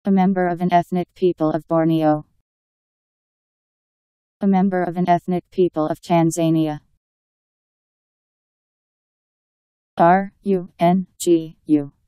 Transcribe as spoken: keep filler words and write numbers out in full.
A member of an ethnic people of Borneo. A member of an ethnic people of Tanzania. R U N G U